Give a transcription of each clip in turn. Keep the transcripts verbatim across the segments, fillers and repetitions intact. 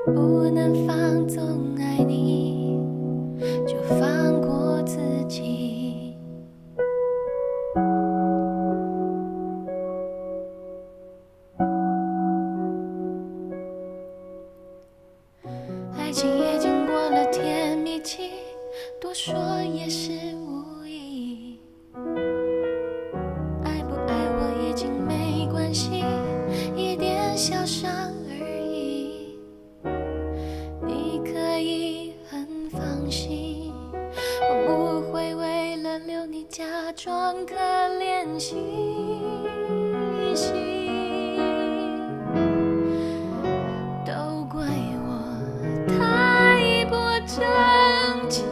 不能放纵爱你，就放过自己。爱情也经过了甜蜜期，多说也是无益。爱不爱我已经没关系，一点小伤而已。你可以很放心，我不会为了留你假装可怜兮兮。都怪我太不争气，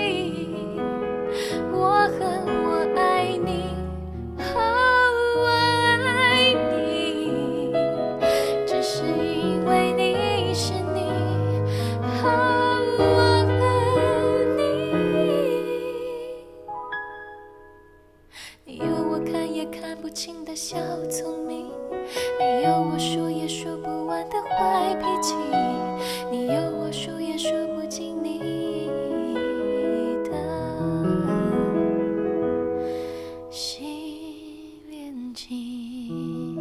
我恨我爱你，哦，我爱你，只是因为你是你，哦，我恨你。你有我看也看不清的小聪明，你有我数也数不完的坏脾气，你有我数也数不尽你的新恋情。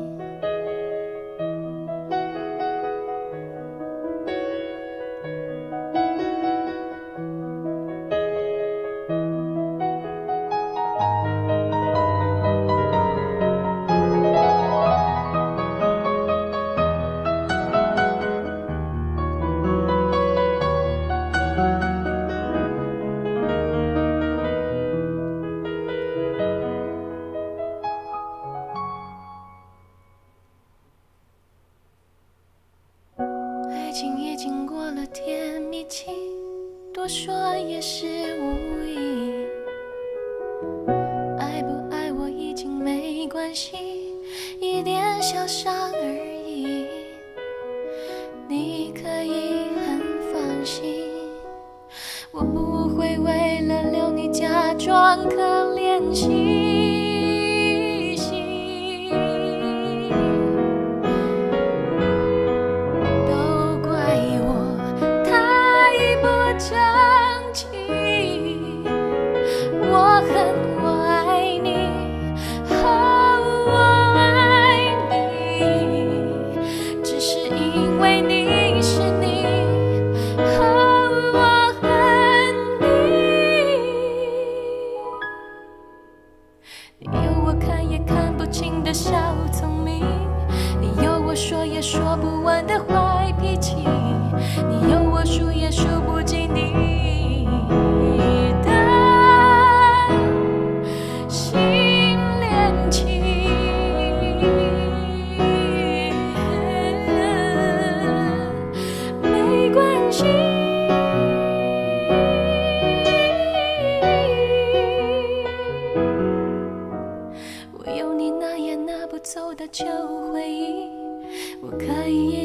爱情也经过了甜蜜期，多说也是无益。爱不爱我已经没关系，一点小伤而已。你可以很放心，我不会为了留你假装可怜兮兮。都怪我太不争气，我恨我爱你，哦，我爱你，只是因为你是你，哦，我恨你。你有我看也看不清的小聪明，你有我说也说不完的坏脾气，你有我数也数不尽你的新恋情。没关系，我有你拿也拿不走的旧回忆，我可以